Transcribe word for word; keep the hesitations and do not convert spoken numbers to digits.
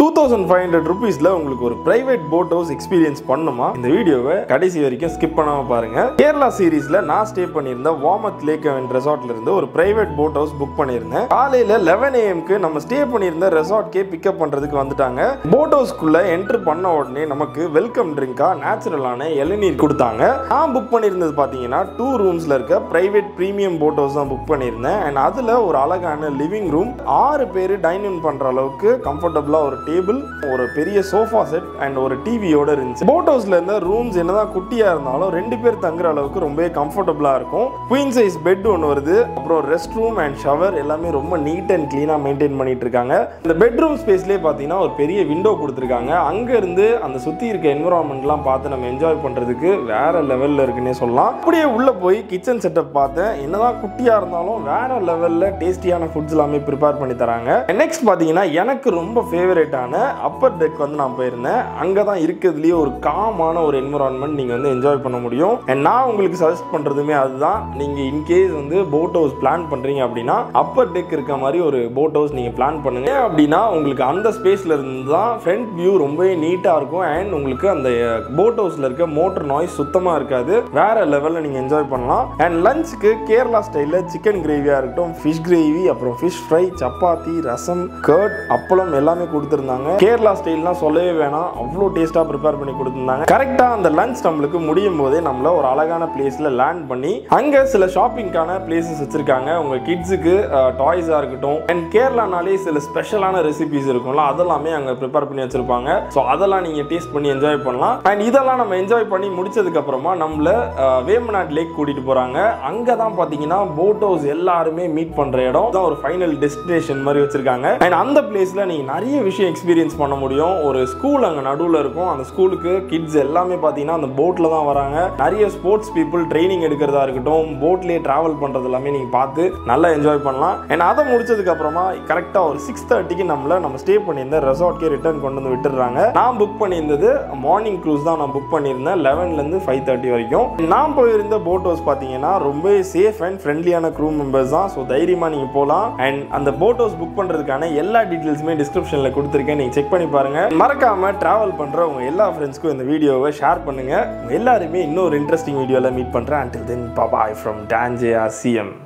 two thousand five hundred rupeesல உங்களுக்கு ஒரு private boat house experience பண்ணுமா? இந்த வீடியோவை கடைசி வரைக்கும் ஸ்கிப் பண்ணாம பாருங்க. கேரளா சீரீஸ்ல நான் ஸ்டே பண்ணியிருந்த வார்மத் லேக் ரெசார்ட்ல இருந்து ஒரு பிரைவேட் போட் ஹவுஸ் புக் பண்ணியிருந்தேன். காலையில eleven a m க்கு நம்ம ஸ்டே பண்ணியிருந்த ரெசார்ட்கே பிக்கப் பண்றதுக்கு வந்துட்டாங்க. போட் ஹவுஸ்க்குள்ள என்டர் பண்ண உடனே நமக்கு வெல்கம் ட்ரிங்கா நேச்சுரலான இளநீர் கொடுத்தாங்க. நான் புக் பண்ணியிருந்தது பாத்தீங்கன்னா டூ ரூம்ஸ்ல இருக்க பிரைவேட் பிரீமியம் போட் ஹவுஸ் தான் புக் பண்ணியிருந்தேன். அண்ட் அதுல ஒரு அழகான லிவிங் ரூம், ஆறு பேர் டைன் இன் பண்ற அளவுக்கு கம்ஃபர்டபுளா ஒரு டேபிள், ஒரு பெரிய சோஃபா செட் அண்ட் ஒரு டிவியோட இருந்துச்சு. போட் ஹவுஸ்ல இருந்த ரூம்ஸ் என்னதான் குட்டியா இருந்தாலும் ரெண்டு பேர் தங்குற அளவுக்கு ரொம்ப கம்ஃபர்டபுளா இருக்கும். குவீன் சைஸ் பெட் ஒன்று வருது. அப்புறம் ரெஸ்ட் ரூம் அண்ட் ஷவர் எல்லாமே ரொம்ப நீட் அண்ட் கிளீனா மெயின்டைன் பண்ணிட்டு இருக்காங்க. இந்த பெட்ரூம் ஸ்பேஸ்லயே பாத்தீங்கன்னா ஒரு பெரிய விண்டோ கொடுத்துருக்காங்க. அங்க இருந்து அந்த சுத்தி இருக்க என்விரான்மெண்ட்லாம் பார்த்து நம்ம என்ஜாய் பண்றதுக்கு வேற லெவல்ல இருக்குன்னே சொல்லலாம். அப்படியே உள்ள போய் கிச்சன் செட்டப் பார்த்தேன். என்னதான் குட்டியா இருந்தாலும் வேற லெவல்ல டேஸ்டியான ஃபுட்ஸ் எல்லாமே ப்ரிப்பேர் பண்ணி தராங்க. நெக்ஸ்ட் பாத்தீங்கன்னா எனக்கு ரொம்ப ஃபேவரட்டான அப்பர் டெக் வந்து நான் போயிருந்தேன். அங்கே தான் இருக்கிறதுலேயே ஒரு காமான ஒரு என்விரான்மெண்ட் நீங்கள் வந்து என்ஜாய் பண்ண முடியும். அண்ட் நான் உங்களுக்கு சஜஸ்ட் பண்ணுறதுமே அதுதான். நீங்கள் இன்கேஸ் வந்து போட் ஹவுஸ் பிளான் பண்ணுறீங்க அப்படின்னா அப்பர் டெக் இருக்க மாதிரி ஒரு போட் ஹவுஸ் நீங்கள் பிளான் பண்ணுங்க. அப்படின்னா உங்களுக்கு அந்த ஸ்பேஸில் இருந்து தான் ஃப்ரண்ட் வியூ ரொம்பவே நீட்டாக இருக்கும். அண்ட் உங்களுக்கு அந்த போட் ஹவுஸில் இருக்க மோட்டர் நாய்ஸ் சுத்தமாக இருக்காது. வேற லெவலில் நீங்கள் என்ஜாய் பண்ணலாம். அண்ட் லஞ்சுக்கு கேரளா ஸ்டைலில் சிக்கன் கிரேவியாக இருக்கட்டும், ஃபிஷ் கிரேவி, அப்புறம் fish fry, chapati, rasam, curd, appalam எல்லாமே கொடுத்துருந்தாங்க. கேரளா ஸ்டைல்லாம் சொல்லவே வேணாம், அவ்வளோ டேஸ்ட்டாக ப்ரிப்பேர் பண்ணி கொடுத்துருந்தாங்க. கரெக்டாக அந்த லஞ்ச் நம்மளுக்கு முடியும் போதே நம்மள ஒரு அழகான பிளேஸில் லேண்ட் பண்ணி அங்கே சில ஷாப்பிங்கான பிளேசஸ் வச்சிருக்காங்க. உங்கள் கிட்ஸுக்கு டாய்ஸாக இருக்கட்டும். அண்ட் கேரளானாலே சில ஸ்பெஷலான ரெசிபிஸ் இருக்கும்ல, அதெல்லாமே அங்கே ப்ரிப்பேர் பண்ணி வச்சிருப்பாங்க. ஸோ அதெல்லாம் நீங்கள் டேஸ்ட் பண்ணி என்ஜாய் பண்ணலாம். அண்ட் இதெல்லாம் நம்ம என்ஜாய் பண்ணி முடிச்சதுக்கு அப்புறமா நம்மள வேம்பநாட் லேக் கூட்டிட்டு போறாங்க. அங்கே தான் பார்த்தீங்கன்னா போட் ஹவுஸ் எல்லாருமே மீட் பண்ற இடம் தான், ஒரு ஃபைனல் டெஸ்டினேஷன் மாதிரி வச்சிருக்காங்க. அண்ட் அந்த பிளேஸ்ல நீங்க நிறைய விஷயம் எக்ஸ்பீரியன்ஸ் பண்ண முடியும். ஒரு ஸ்கூல் அங்கே நடுவில் இருக்கும். அந்த ஸ்கூலுக்கு கிட்ஸ் எல்லாமே பார்த்தீங்கன்னா அந்த போட்டில் தான் வராங்க. நிறைய ஸ்போர்ட்ஸ் பீப்புள் ட்ரைனிங் எடுக்கிறதா இருக்கட்டும், போட்லேயே ட்ராவல் பண்ணுறது எல்லாமே நீங்கள் பார்த்து நல்லா என்ஜாய் பண்ணலாம். அண்ட் அதை முடிச்சதுக்கு அப்புறமா கரெக்டாக ஒரு சிக்ஸ் தேர்ட்டிக்கு நம்மள நம்ம ஸ்டே பண்ணியிருந்த ரெசார்ட்கே ரிட்டர்ன் கொண்டு வந்து விட்டுறாங்க. நான் புக் பண்ணியிருந்தது மார்னிங் க்ரூஸ் தான் நான் புக் பண்ணியிருந்தேன், லெவன்லேருந்து ஃபைவ் தேர்ட்டி வரைக்கும். நான் போயிருந்த போட் ஹவுஸ் பார்த்தீங்கன்னா ரொம்ப சேஃப் அண்ட் ஃப்ரெண்ட்லியான க்ரூ மெம்பர்ஸ் தான். ஸோ தைரியமாக நீங்கள் போகலாம். அண்ட் அந்த போட் ஹவுஸ் புக் பண்ணுறதுக்கான எல்லா டீட்டெயில்ஸுமே டிஸ்கிரிப்ஷனில் கொடுத்துருக்கேன், நீங்கள் செக் பண்ணி பாருங்க. மறக்காம டிராவல் பண்ற உங்க எல்லா ஃப்ரெண்ட்ஸ்க்கும் இந்த வீடியோவை ஷேர் பண்ணுங்க. எல்லாருமே இன்னொரு இன்ட்ரெஸ்டிங் வீடியோல மீட் பண்றேன். until then bye bye from Dan J R C M.